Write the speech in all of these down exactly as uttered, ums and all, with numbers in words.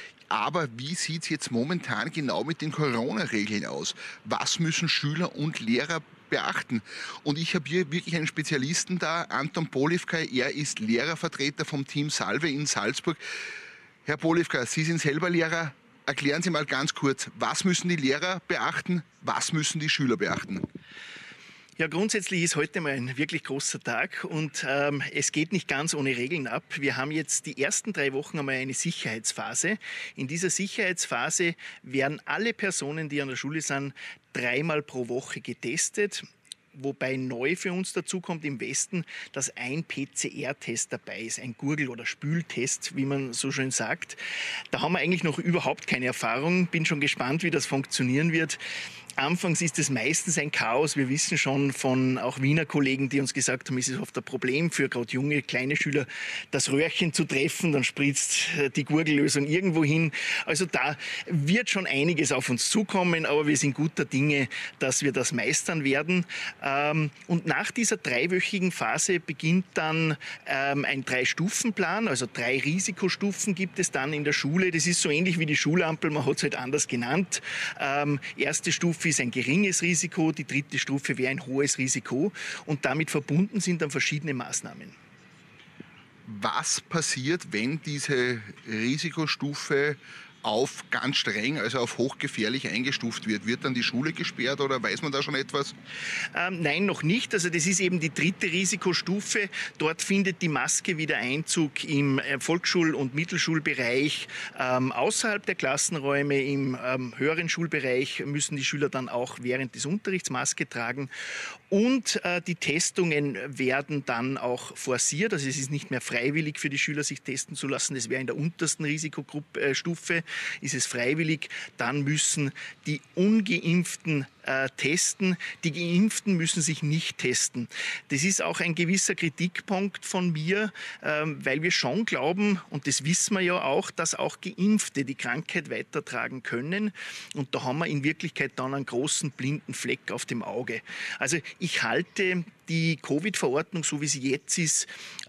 Aber wie sieht es jetzt momentan genau mit den Corona-Regeln aus? Was müssen Schüler und Lehrer beachten? Und ich habe hier wirklich einen Spezialisten da, Anton Polivka. Er ist Lehrervertreter vom Team Salve in Salzburg. Herr Polivka, Sie sind selber Lehrer. Erklären Sie mal ganz kurz, was müssen die Lehrer beachten, was müssen die Schüler beachten? Ja, grundsätzlich ist heute mal ein wirklich großer Tag und ähm, es geht nicht ganz ohne Regeln ab. Wir haben jetzt die ersten drei Wochen einmal eine Sicherheitsphase. In dieser Sicherheitsphase werden alle Personen, die an der Schule sind, dreimal pro Woche getestet. Wobei neu für uns dazu kommt im Westen, dass ein P C R-Test dabei ist, ein Gurgel- oder Spültest, wie man so schön sagt. Da haben wir eigentlich noch überhaupt keine Erfahrung. Bin schon gespannt, wie das funktionieren wird. Anfangs ist es meistens ein Chaos. Wir wissen schon von auch Wiener Kollegen, die uns gesagt haben, es ist oft ein Problem für gerade junge, kleine Schüler, das Röhrchen zu treffen. Dann spritzt die Gurgellösung irgendwo hin. Also da wird schon einiges auf uns zukommen, aber wir sind guter Dinge, dass wir das meistern werden. Und nach dieser dreiwöchigen Phase beginnt dann ein Drei-Stufen-Plan, also drei Risikostufen gibt es dann in der Schule. Das ist so ähnlich wie die Schulampel, man hat es halt anders genannt. Erste Stufe ist ein geringes Risiko, die dritte Stufe wäre ein hohes Risiko und damit verbunden sind dann verschiedene Maßnahmen. Was passiert, wenn diese Risikostufe auf ganz streng, also auf hochgefährlich eingestuft wird? Wird dann die Schule gesperrt oder weiß man da schon etwas? Ähm, nein, noch nicht. Also das ist eben die dritte Risikostufe. Dort findet die Maske wieder Einzug im Volksschul- und Mittelschulbereich. Ähm, außerhalb der Klassenräume, im ähm, höheren Schulbereich müssen die Schüler dann auch während des Unterrichts Maske tragen. Und äh, die Testungen werden dann auch forciert. Also es ist nicht mehr freiwillig für die Schüler, sich testen zu lassen. Das wäre in der untersten Risikostufe. Ist es freiwillig, dann müssen die Ungeimpften äh, testen. Die Geimpften müssen sich nicht testen. Das ist auch ein gewisser Kritikpunkt von mir, ähm, weil wir schon glauben, und das wissen wir ja auch, dass auch Geimpfte die Krankheit weitertragen können. Und da haben wir in Wirklichkeit dann einen großen blinden Fleck auf dem Auge. Also ich halte die Covid-Verordnung, so wie sie jetzt ist,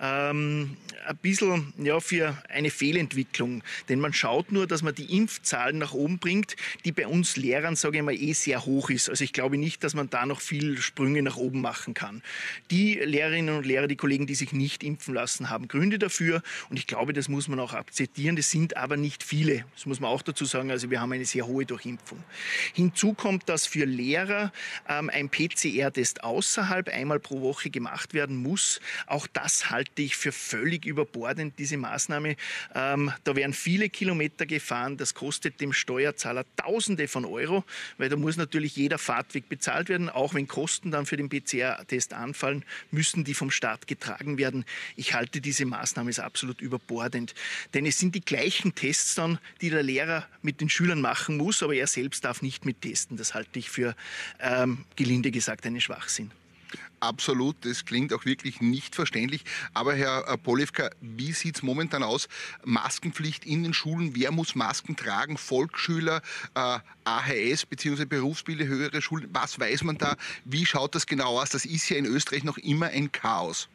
ähm, ein bisschen ja, für eine Fehlentwicklung. Denn man schaut nur, dass man die Impfzahlen nach oben bringt, die bei uns Lehrern, sage ich mal, eh sehr hoch ist. Also ich glaube nicht, dass man da noch viel Sprünge nach oben machen kann. Die Lehrerinnen und Lehrer, die Kollegen, die sich nicht impfen lassen, haben Gründe dafür. Und ich glaube, das muss man auch akzeptieren. Das sind aber nicht viele. Das muss man auch dazu sagen. Also wir haben eine sehr hohe Durchimpfung. Hinzu kommt, dass für Lehrer ähm, ein P C R-Test außerhalb einmal pro Woche gemacht werden muss. Auch das halte ich für völlig überbordend, diese Maßnahme. Ähm, da werden viele Kilometer gefahren. Das kostet dem Steuerzahler Tausende von Euro, weil da muss natürlich jeder Fahrtweg bezahlt werden. Auch wenn Kosten dann für den P C R-Test anfallen, müssen die vom Staat getragen werden. Ich halte diese Maßnahme als absolut überbordend. Denn es sind die gleichen Tests dann, die der Lehrer mit den Schülern machen muss, aber er selbst darf nicht mittesten. Das halte ich für, ähm, gelinde gesagt, einen Schwachsinn. Absolut, das klingt auch wirklich nicht verständlich. Aber Herr Polivka, wie sieht es momentan aus? Maskenpflicht in den Schulen, wer muss Masken tragen? Volksschüler, äh, A H S bzw. Berufsbildende, höhere Schulen, was weiß man da? Wie schaut das genau aus? Das ist ja in Österreich noch immer ein Chaos.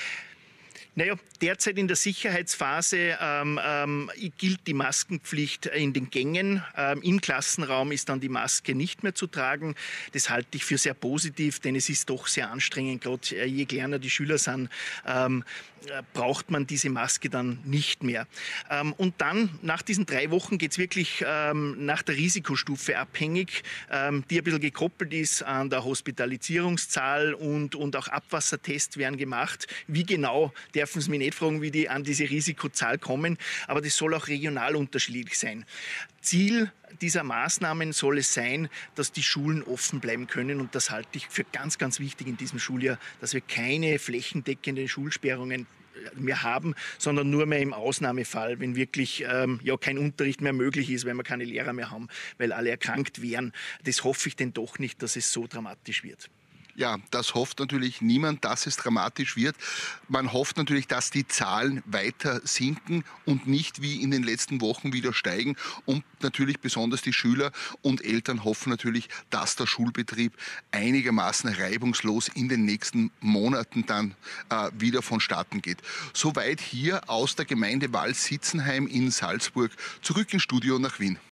Naja, derzeit in der Sicherheitsphase ähm, ähm, gilt die Maskenpflicht in den Gängen. Ähm, Im Klassenraum ist dann die Maske nicht mehr zu tragen. Das halte ich für sehr positiv, denn es ist doch sehr anstrengend. Gerade je kleiner die Schüler sind, ähm, braucht man diese Maske dann nicht mehr. Ähm, und dann, nach diesen drei Wochen, geht es wirklich ähm, nach der Risikostufe abhängig, ähm, die ein bisschen gekoppelt ist an der Hospitalisierungszahl und, und auch Abwassertests werden gemacht. Wie genau, dürfen Sie mich nicht fragen, wie die an diese Risikozahl kommen, aber das soll auch regional unterschiedlich sein. Ziel dieser Maßnahmen soll es sein, dass die Schulen offen bleiben können. Und das halte ich für ganz, ganz wichtig in diesem Schuljahr, dass wir keine flächendeckenden Schulsperrungen mehr haben, sondern nur mehr im Ausnahmefall, wenn wirklich ähm, ja, kein Unterricht mehr möglich ist, wenn wir keine Lehrer mehr haben, weil alle erkrankt wären. Das hoffe ich denn doch nicht, dass es so dramatisch wird. Ja, das hofft natürlich niemand, dass es dramatisch wird. Man hofft natürlich, dass die Zahlen weiter sinken und nicht wie in den letzten Wochen wieder steigen. Und natürlich besonders die Schüler und Eltern hoffen natürlich, dass der Schulbetrieb einigermaßen reibungslos in den nächsten Monaten dann äh, wieder vonstatten geht. Soweit hier aus der Gemeinde Wals-Sitzenheim in Salzburg. Zurück ins Studio nach Wien.